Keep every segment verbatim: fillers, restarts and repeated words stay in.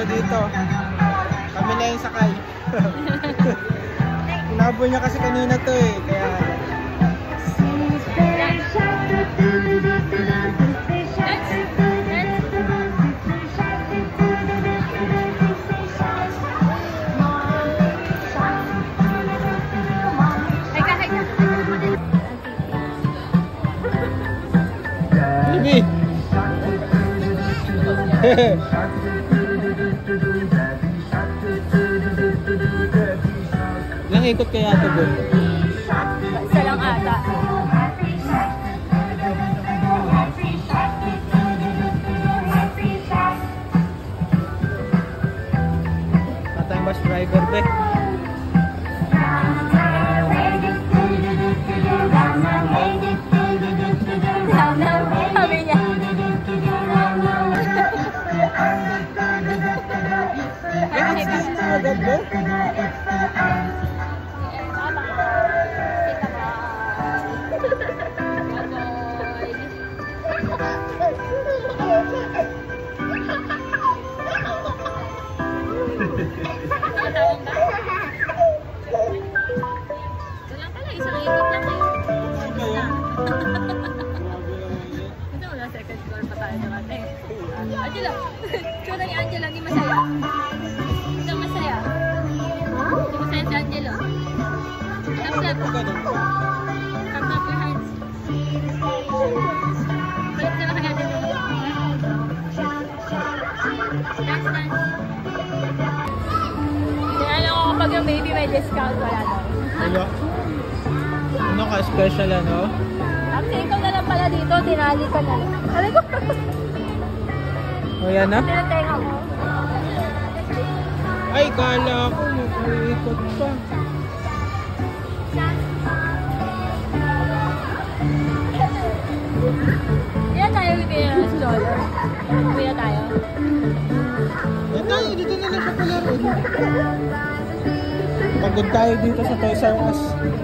dito. Kami na yung sakay. Inabol niya kasi kanina to eh. Kaya... Baby! Ilang ikot kaya ito, bro? Isa lang ata. Patay bus driver, be. Sabi niya. Bakit gusto mo agad, bro? Angela, tsura ni Angela, hindi masaya. Hindi masaya. Hindi masaya si Angela. Thumbs up. Thumbs up your hands. Balik na lang kaya dito. Dance, dance. Tinanong ako kapag yung baby may discount, wala daw. Wala. Ano ka, special ano? Actually, ikaw na lang pala dito, tinali ka na lang. Alam ko. O yan na? Tinatenga ko. Ay, kala ko mag-ikot pa. Yan tayo bibigyan ng stroller. Kuya tayo. Yan tayo, dito na lang siya pala rin. Pagod tayo dito sa Toys R Us.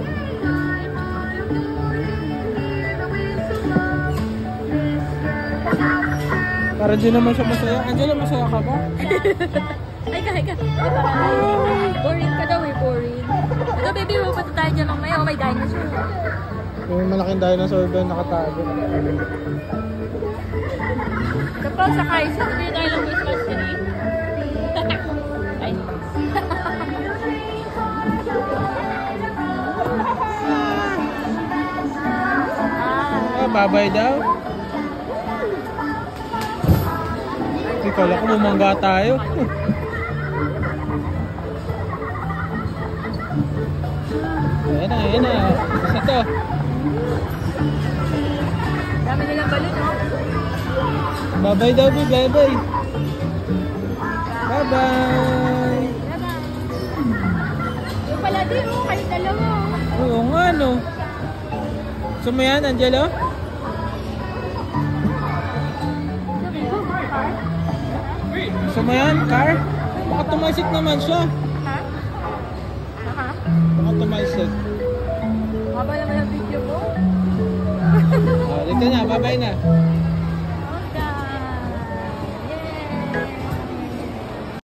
Para di naman siya masaya. Angela, masaya ka ba? Ay ka, ay ka. Boring ka daw eh, boring. Ito baby, pupunta tayo dyan mamaya. Oh, may dinosaur. Yung malaking dinosaur doon nakatago. Kapag sa Kaiser, hindi tayo ng Christmas tree. Ay. Ah, babay daw. Kala ko bumangga tayo. Ayan na, ayan na. Basta to. Dami nilang balon, no? Bye-bye daw, bye-bye. Bye-bye. Yung pala din, oh. Kayo dalawa, oh. Oo nga, no. Gusto mo yan, Angelo? Gusto mo yan, car? Baka tumaisik naman siya. Ha? Ha? Baka tumaisik. Haba naman ang video mo. Oh, dito na, bye-bye na.